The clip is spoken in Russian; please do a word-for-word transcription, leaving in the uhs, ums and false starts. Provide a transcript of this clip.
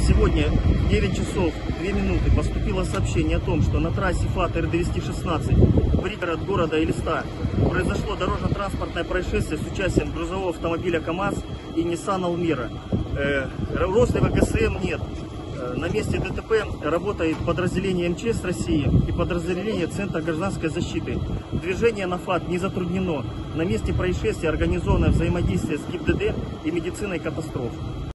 Сегодня в девять часов две минуты поступило сообщение о том, что на трассе ФАТ Р двести шестнадцать пригород города Элиста произошло дорожно-транспортное происшествие с участием грузового автомобиля КАМАЗ и Nissan Almera. Э, розлива ГСМ нет. Э, на месте ДТП работает подразделение эм че эс России и подразделение Центра гражданской защиты. Движение на ФАТ не затруднено. На месте происшествия организовано взаимодействие с ГИБДД и медициной катастроф.